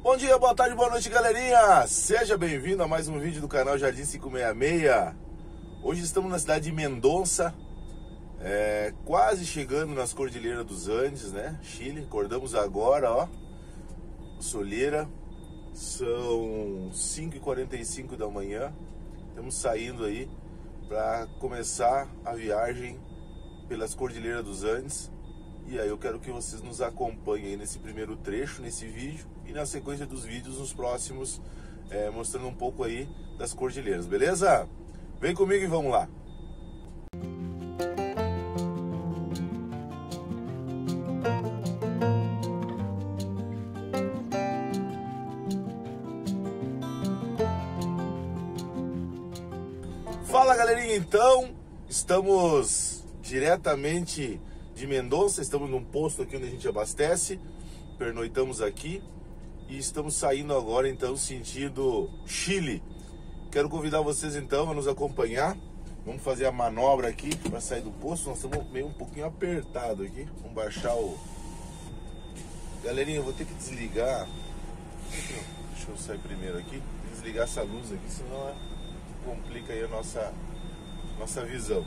Bom dia, boa tarde, boa noite, galerinha! Seja bem-vindo a mais um vídeo do canal Jardim 566. Hoje estamos na cidade de Mendonça, quase chegando nas Cordilheiras dos Andes, né? Chile. Acordamos agora, ó, soleira. São 5h45 da manhã. Estamos saindo aí para começar a viagem pelas Cordilheiras dos Andes. E aí eu quero que vocês nos acompanhem aí nesse primeiro trecho, nesse vídeo, e na sequência dos vídeos nos próximos, mostrando um pouco aí das cordilheiras, beleza? Vem comigo e vamos lá! Fala, galerinha, então, estamos diretamente de Mendonça, estamos num posto aqui onde a gente abastece, pernoitamos aqui e estamos saindo agora então sentido Chile. Quero convidar vocês então a nos acompanhar. Vamos fazer a manobra aqui para sair do posto. Nós estamos meio um pouquinho apertado aqui. Vamos baixar o... Galerinha, eu vou ter que desligar. Deixa eu sair primeiro aqui. Desligar essa luz aqui, senão complica aí a nossa visão.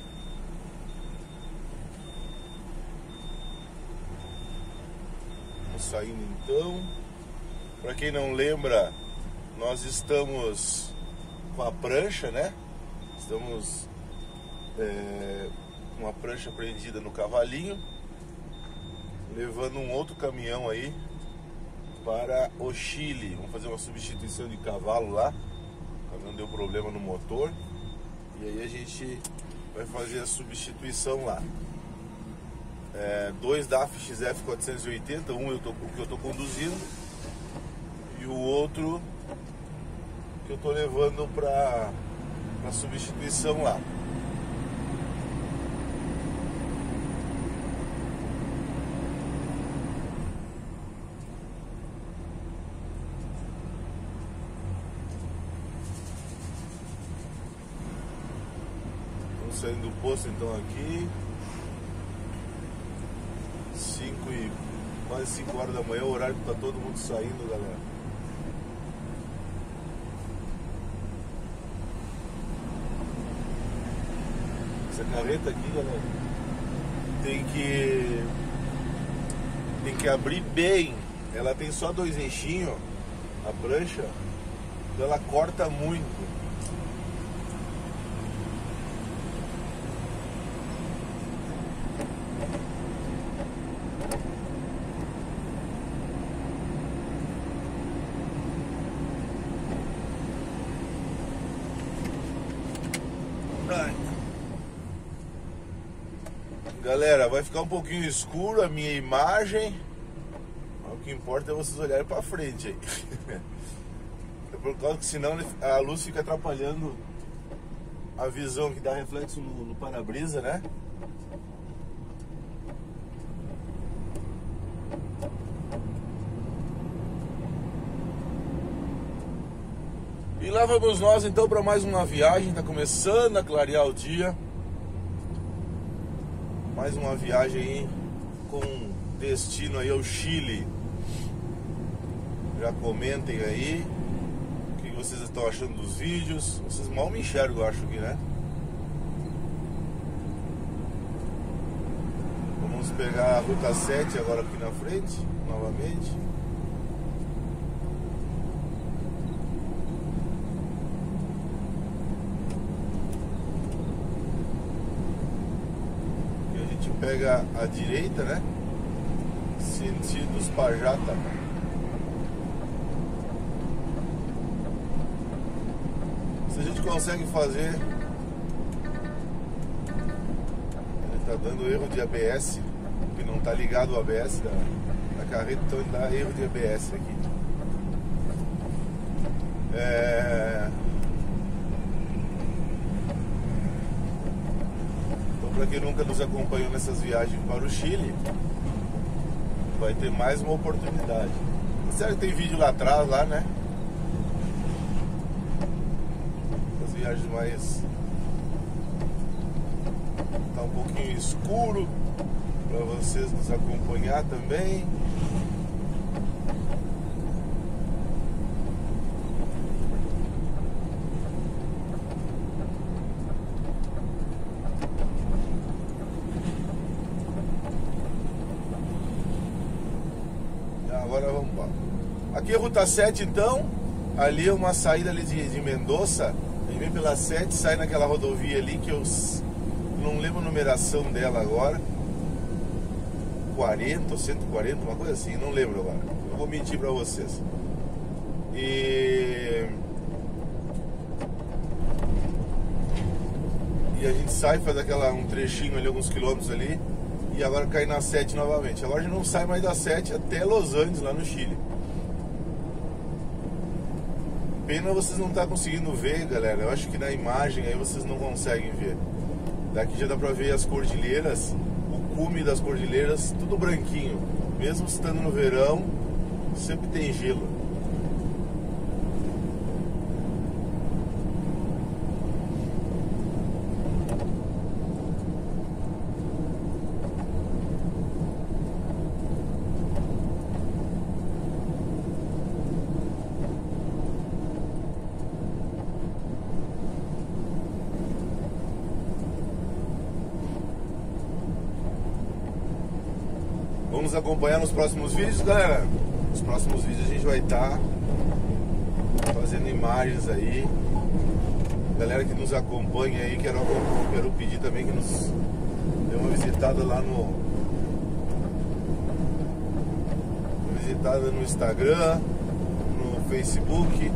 Saindo então. Para quem não lembra, nós estamos com a prancha, né? Estamos com uma prancha prendida no cavalinho, levando um outro caminhão aí para o Chile. Vamos fazer uma substituição de cavalo lá. O caminhão deu problema no motor e aí a gente vai fazer a substituição lá. Dois DAF XF 480, o que eu estou conduzindo e o outro que eu estou levando para substituição lá. Estamos saindo do posto então aqui. Quase 5 horas da manhã, o horário que tá todo mundo saindo, galera. Essa carreta aqui, galera, tem que abrir bem. Ela tem só 2 eixinhos, a prancha, então ela corta muito. Galera, vai ficar um pouquinho escuro a minha imagem, mas o que importa é vocês olharem para frente aí. É por causa que senão a luz fica atrapalhando a visão, que dá reflexo no para-brisa, né? E lá vamos nós então para mais uma viagem. Tá começando a clarear o dia. Mais uma viagem aí com destino aí ao Chile. Já comentem aí o que vocês estão achando dos vídeos. Vocês mal me enxergam, eu acho aqui, né? Vamos pegar a Ruta 7 agora aqui na frente, novamente. Pega a direita, né? Sentido Spajata. Se a gente consegue fazer... Ele tá dando erro de ABS, que não tá ligado o ABS da carreta, então ele dá erro de ABS aqui. Para quem nunca nos acompanhou nessas viagens para o Chile, vai ter mais uma oportunidade. Sério que tem vídeo lá atrás, lá, né? As viagens mais... Tá um pouquinho escuro para vocês nos acompanhar também. Aqui é Ruta 7 então, ali é uma saída ali de Mendoza, a gente vem pela 7, sai naquela rodovia ali que eu não lembro a numeração dela agora, 40 ou 140, uma coisa assim, não lembro agora, não vou mentir pra vocês. E a gente sai, faz um trechinho ali, alguns quilômetros ali, e agora cai na 7 novamente. Agora a gente não sai mais da 7 até Los Andes, lá no Chile. Pena vocês não estão conseguindo ver, galera. Eu acho que na imagem aí vocês não conseguem ver. Daqui já dá pra ver as cordilheiras, o cume das cordilheiras, tudo branquinho. Mesmo estando no verão, sempre tem gelo. Vamos acompanhar nos próximos vídeos, galera. Nos próximos vídeos a gente vai estar fazendo imagens aí. Galera que nos acompanha aí, quero pedir também que nos dê uma visitada lá no Instagram, no Facebook.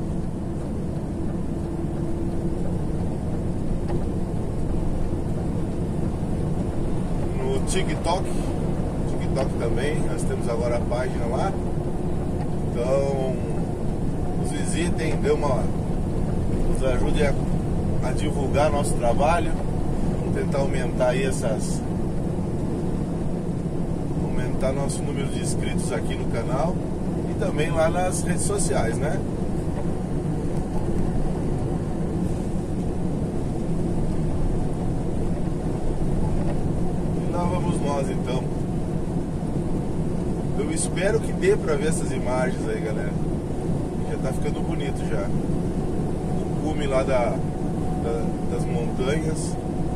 No TikTok também, nós temos agora a página lá. Então nos visitem, nos ajudem a divulgar nosso trabalho. Vamos tentar aumentar aí aumentar nosso número de inscritos aqui no canal e também lá nas redes sociais, né? E lá vamos nós então. Eu espero que dê pra ver essas imagens aí, galera. Já tá ficando bonito já. O cume lá das montanhas.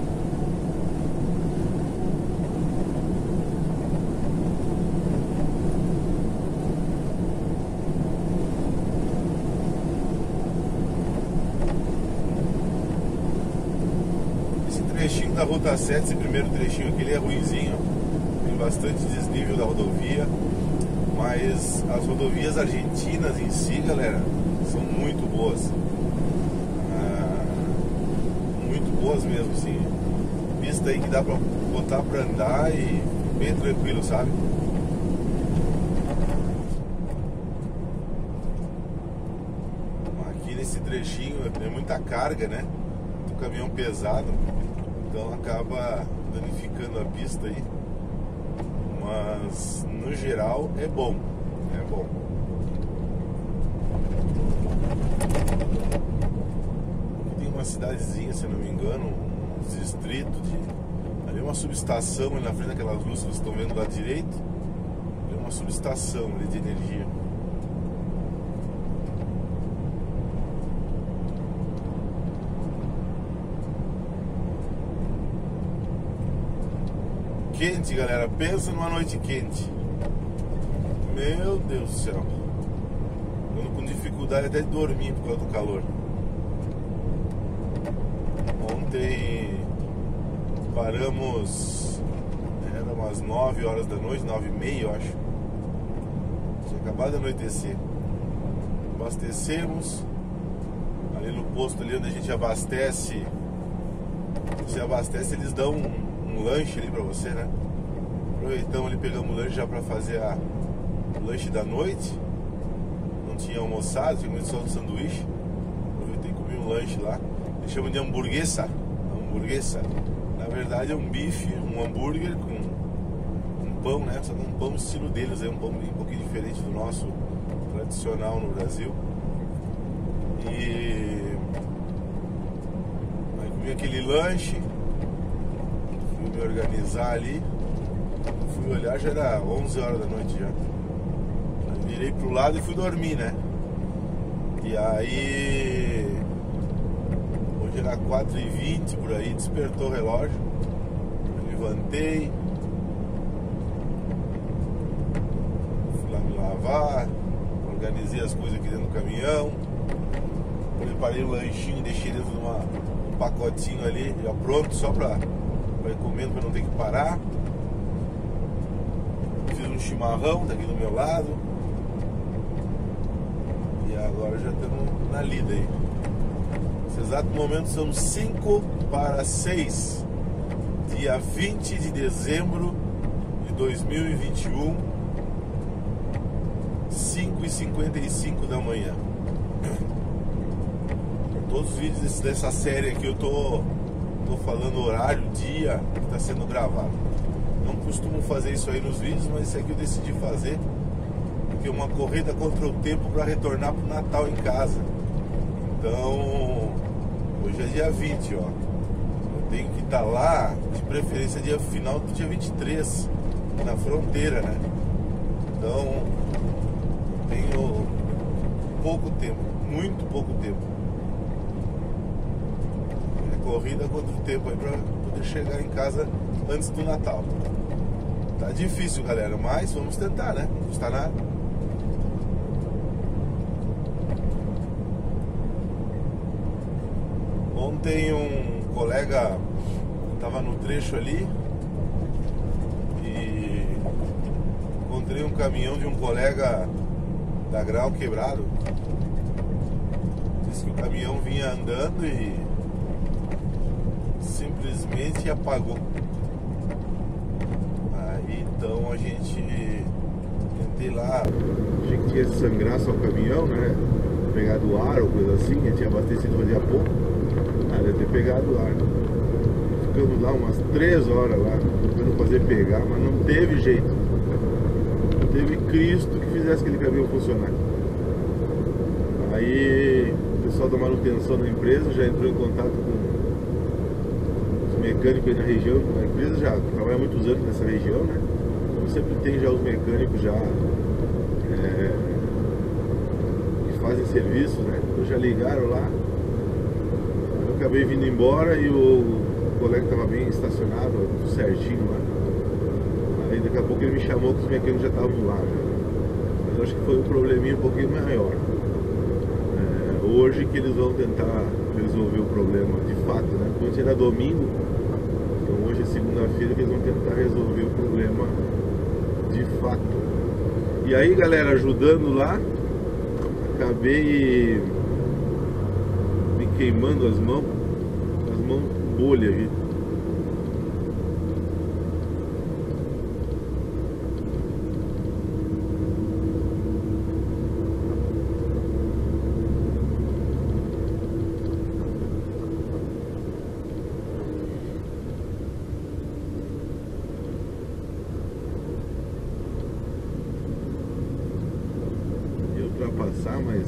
Esse trechinho da Ruta 7, esse primeiro trechinho aqui, ele é ruinzinho. Tem bastante desnível da rodovia. Mas as rodovias argentinas em si, galera, são muito boas. Muito boas mesmo, sim. Pista aí que dá pra botar pra andar e bem tranquilo, sabe? Aqui nesse trechinho é muita carga, né? Muito caminhão pesado, então acaba danificando a pista aí. Mas no geral é bom, é bom. Aqui tem uma cidadezinha, se eu não me engano, um distrito ali é uma subestação ali na frente daquelas luzes que vocês estão vendo do lado direito. É uma subestação ali de energia. Quente, galera, pensa numa noite quente. Meu Deus do céu. Eu com dificuldade até de dormir por causa do calor. Ontem paramos, era umas 9 horas da noite, 9h30 eu acho. Tinha acabado de anoitecer. Abastecemos ali no posto ali onde a gente abastece. Você abastece, eles dão um lanche ali pra você, né? Aproveitamos ali, pegamos o lanche já pra fazer o lanche da noite. Não tinha almoçado, tinha comido só um sanduíche. Aproveitei e comi um lanche lá. Eles chamam de hamburguesa. Na verdade é um bife, um hambúrguer com um pão, né? Só que um pão estilo deles, é um pão um pouquinho diferente do nosso tradicional no Brasil. E aí comi aquele lanche. Fui me organizar ali, fui olhar, já era 11 horas da noite já. Aí virei pro lado e fui dormir, né? E aí hoje era 4h20 por aí, despertou o relógio. Eu levantei, fui lá me lavar, botei as coisas aqui dentro do caminhão, preparei um lanchinho, deixei dentro de um pacotinho ali, já pronto, só para ir comendo, para não ter que parar. Fiz um chimarrão, tá aqui do meu lado. E agora já estamos na lida aí. Nesse exato momento são 5 para 6, dia 20 de dezembro de 2021, 5h55 da manhã. Todos os vídeos dessa série aqui eu tô falando horário, dia que está sendo gravado. Não costumo fazer isso aí nos vídeos, mas esse aqui eu decidi fazer porque é uma corrida contra o tempo para retornar pro Natal em casa. Então, hoje é dia 20, ó. Eu tenho que estar lá, de preferência dia final do dia 23, na fronteira, né? Então, tenho pouco tempo, muito pouco tempo. É corrida contra o tempo aí para poder chegar em casa antes do Natal. Tá difícil, galera, mas vamos tentar, né? Não custa nada. Ontem um colega estava no trecho ali e encontrei um caminhão de um colega da Grau quebrado. Disse que o caminhão vinha andando e simplesmente apagou. Aí então a gente tentei lá, achei que tinha sangrar só o caminhão, né? Pegado ar ou coisa assim, ele tinha abastecido fazia pouco. Deve ter pegado ar. Ficamos lá umas 3 horas lá, tentando fazer pegar, mas não teve jeito. Não teve Cristo que fizesse aquele caminhão funcionar. Aí o pessoal da manutenção da empresa já entrou em contato com os mecânicos aí na região. A empresa já trabalha há muitos anos nessa região, né? Então sempre tem já os mecânicos já que fazem serviço, né? Então já ligaram lá. Acabei vindo embora e o colega estava bem estacionado, tudo certinho lá. Aí daqui a pouco ele me chamou que os mecânicos já estavam lá. Mas eu acho que foi um probleminha um pouquinho maior. Hoje que eles vão tentar resolver o problema de fato, né? Antes era domingo, então hoje é segunda-feira que eles vão tentar resolver o problema de fato. E aí, galera, ajudando lá, acabei queimando as mãos bolha, viu? Ia ultrapassar, mas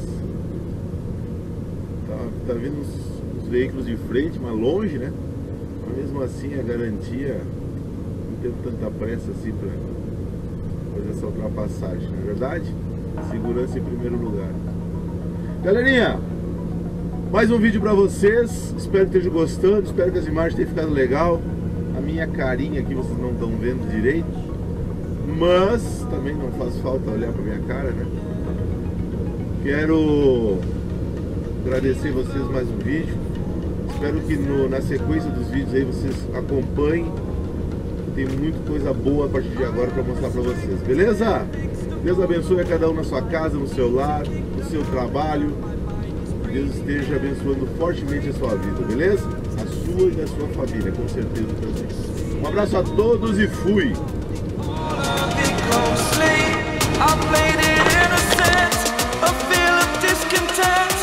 tá vindo os veículos de frente, mas longe, né? Mas mesmo assim a garantia, não tem tanta pressa assim para fazer essa ultrapassagem, não é verdade? Segurança em primeiro lugar. Galerinha, mais um vídeo para vocês. Espero que estejam gostando, espero que as imagens tenham ficado legal. A minha carinha aqui vocês não estão vendo direito, mas também não faz falta olhar para minha cara, né? Quero agradecer vocês mais um vídeo. Espero que na sequência dos vídeos aí vocês acompanhem. Tem muita coisa boa a partir de agora para mostrar para vocês, beleza? Deus abençoe a cada um na sua casa, no seu lar, no seu trabalho. Deus esteja abençoando fortemente a sua vida, beleza? A sua e da sua família, com certeza também. Um abraço a todos e fui! I played it innocent, a feel of discontent.